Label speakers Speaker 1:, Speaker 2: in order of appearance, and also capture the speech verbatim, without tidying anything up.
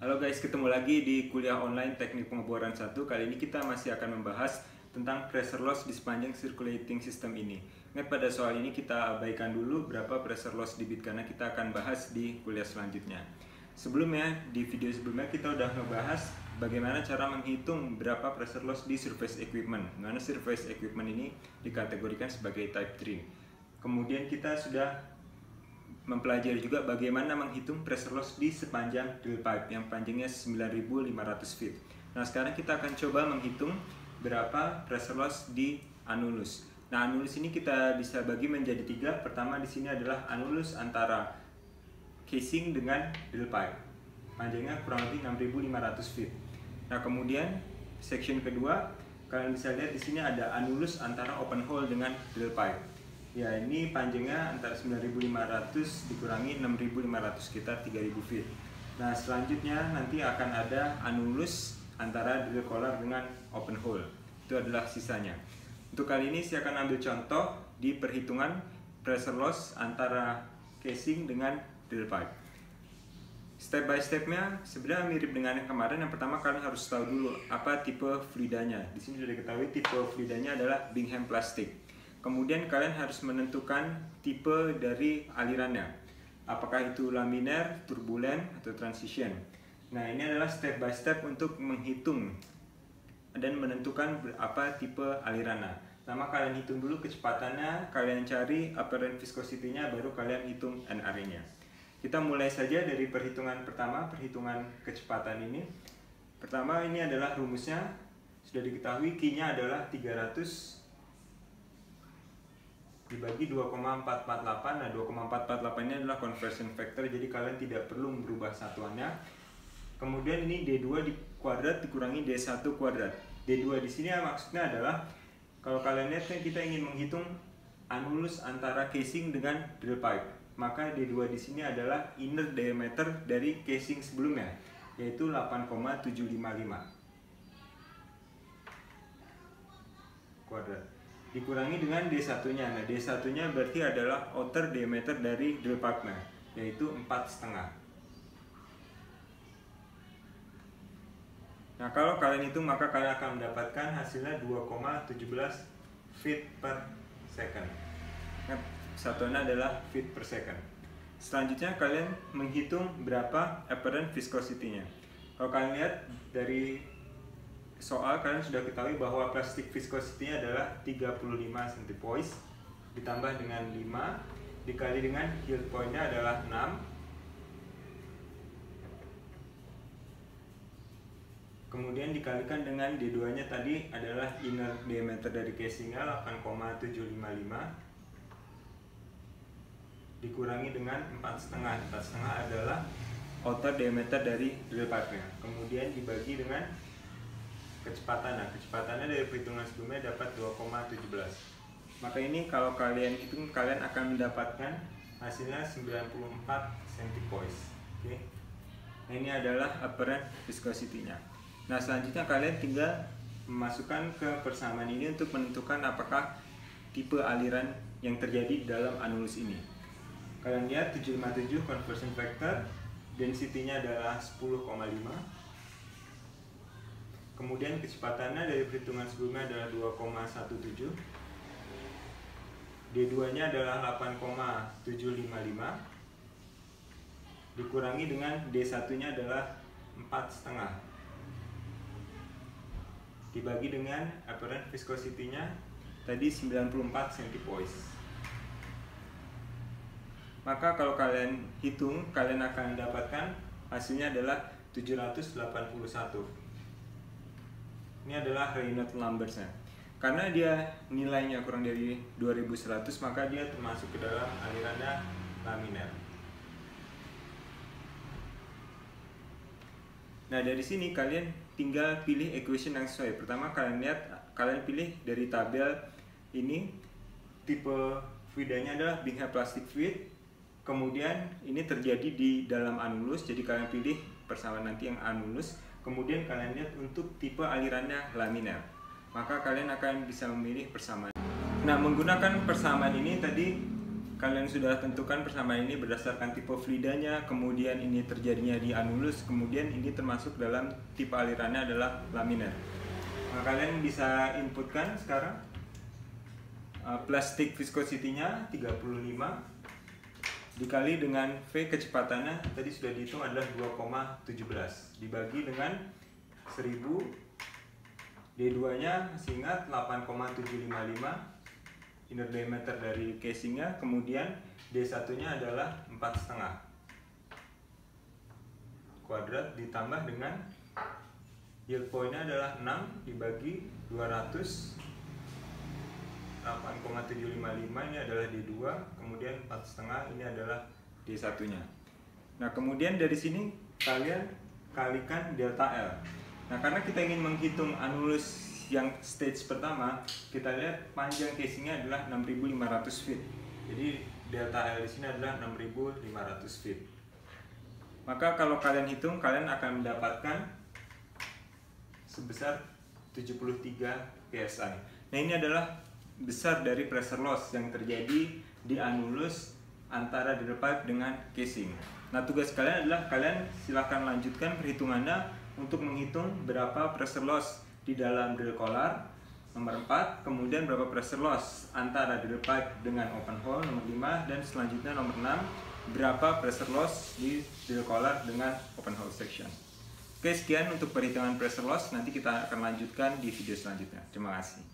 Speaker 1: Halo guys, ketemu lagi di kuliah online teknik pengeboran satu. Kali ini kita masih akan membahas tentang pressure loss di sepanjang circulating system ini. Ingat, pada soal ini kita abaikan dulu berapa pressure loss di bit karena kita akan bahas di kuliah selanjutnya. Sebelumnya, di video sebelumnya kita udah ngebahas bagaimana cara menghitung berapa pressure loss di surface equipment. Mana surface equipment ini dikategorikan sebagai type three. Kemudian kita sudah mempelajari juga bagaimana menghitung pressure loss di sepanjang drill pipe yang panjangnya sembilan ribu lima ratus feet. Nah, sekarang kita akan coba menghitung berapa pressure loss di annulus. Nah, annulus ini kita bisa bagi menjadi tiga. Pertama di sini adalah annulus antara casing dengan drill pipe. Panjangnya kurang lebih enam ribu lima ratus feet. Nah, kemudian section kedua, kalian bisa lihat di sini ada annulus antara open hole dengan drill pipe. Ya, ini panjangnya antara sembilan ribu lima ratus dikurangi enam ribu lima ratus, sekitar tiga ribu feet. Nah, selanjutnya nanti akan ada annulus antara drill collar dengan open hole. Itu adalah sisanya. Untuk kali ini saya akan ambil contoh di perhitungan pressure loss antara casing dengan drill pipe. Step by stepnya sebenarnya mirip dengan yang kemarin. Yang pertama, kalian harus tahu dulu apa tipe fluidanya. Di sini sudah diketahui tipe fluidanya adalah Bingham plastik. Kemudian kalian harus menentukan tipe dari alirannya. Apakah itu laminar, turbulen, atau transition. Nah, ini adalah step by step untuk menghitung dan menentukan apa tipe alirannya. Pertama, kalian hitung dulu kecepatannya, kalian cari apparent viscosity-nya, baru kalian hitung N R E-nya. Kita mulai saja dari perhitungan pertama, perhitungan kecepatan ini. Pertama, ini adalah rumusnya. Sudah diketahui, Q-nya adalah tiga ratus dibagi dua koma empat empat delapan. Nah, dua koma empat empat delapan ini adalah conversion factor, jadi kalian tidak perlu merubah satuannya. Kemudian ini D dua di kuadrat dikurangi D satu kuadrat. D dua di sini maksudnya adalah kalau kalian lihat kan kita ingin menghitung annulus antara casing dengan drill pipe. Maka D dua di sini adalah inner diameter dari casing sebelumnya, yaitu delapan koma tujuh lima lima kuadrat. Dikurangi dengan D satu-nya. Nah, D satu-nya berarti adalah outer diameter dari drill pipe-nya, yaitu empat koma lima. Nah, kalau kalian hitung maka kalian akan mendapatkan hasilnya dua koma satu tujuh feet per second. Nah, satuannya adalah feet per second. Selanjutnya kalian menghitung berapa apparent viscosity-nya. Kalau kalian lihat dari soal, kalian sudah ketahui bahwa plastic viscosity-nya adalah tiga puluh lima centipoise ditambah dengan lima dikali dengan yield point-nya adalah enam. Kemudian dikalikan dengan D dua-nya tadi adalah inner diameter dari casing-nya delapan koma tujuh lima lima dikurangi dengan empat koma lima. empat koma lima adalah outer diameter dari drill pipe-nya. Kemudian dibagi dengan kecepatan. Nah, kecepatannya dari perhitungan sebelumnya dapat dua koma satu tujuh. Maka ini kalau kalian hitung, kalian akan mendapatkan hasilnya sembilan puluh empat centipoise. Oke. Nah, ini adalah apparent viscosity-nya. Nah, selanjutnya kalian tinggal memasukkan ke persamaan ini untuk menentukan apakah tipe aliran yang terjadi dalam annulus ini. Kalian lihat tujuh ratus lima puluh tujuh conversion factor, density-nya adalah sepuluh koma lima. Kemudian kecepatannya dari perhitungan sebelumnya adalah dua koma satu tujuh. D dua-nya adalah delapan koma tujuh lima lima. Dikurangi dengan D satu-nya adalah empat koma lima. Dibagi dengan apparent viscosity-nya tadi sembilan puluh empat centipoise. Maka kalau kalian hitung, kalian akan mendapatkan hasilnya adalah tujuh ratus delapan puluh satu. Ini adalah Reynolds numbers-nya. Karena dia nilainya kurang dari dua ribu seratus, maka dia termasuk ke dalam alirannya laminar. Nah, dari sini kalian tinggal pilih equation yang sesuai. Pertama, kalian lihat, kalian pilih dari tabel ini tipe fluidanya adalah Bingham plastic fluid. Kemudian ini terjadi di dalam annulus, jadi kalian pilih persamaan nanti yang annulus. Kemudian kalian lihat untuk tipe alirannya laminar, maka kalian akan bisa memilih persamaan. Nah, menggunakan persamaan ini tadi kalian sudah tentukan persamaan ini berdasarkan tipe fluidanya, kemudian ini terjadinya di anulus, kemudian ini termasuk dalam tipe alirannya adalah laminar. Nah, kalian bisa inputkan sekarang uh, plastik viscosity-nya tiga puluh lima dikali dengan V kecepatannya tadi sudah dihitung adalah dua koma satu tujuh dibagi dengan seribu, D dua nya masih ingat delapan koma tujuh lima lima inner diameter dari casingnya, kemudian D satu nya adalah empat koma lima kuadrat ditambah dengan yield point-nya adalah enam dibagi dua ratus, delapan koma tujuh lima lima ini adalah D dua, kemudian empat koma lima ini adalah D satu nya. Nah, kemudian dari sini kalian kalikan delta L. Nah, karena kita ingin menghitung anulus yang stage pertama, kita lihat panjang casingnya adalah enam ribu lima ratus feet. Jadi delta L di sini adalah enam ribu lima ratus feet. Maka kalau kalian hitung, kalian akan mendapatkan sebesar tujuh puluh tiga P S I. Nah, ini adalah besar dari pressure loss yang terjadi di anulus antara drill pipe dengan casing. Nah, tugas kalian adalah kalian silahkan lanjutkan perhitungannya untuk menghitung berapa pressure loss di dalam drill collar nomor empat, kemudian berapa pressure loss antara drill pipe dengan open hole nomor lima, dan selanjutnya nomor enam, berapa pressure loss di drill collar dengan open hole section. Oke, sekian untuk perhitungan pressure loss, nanti kita akan lanjutkan di video selanjutnya. Terima kasih.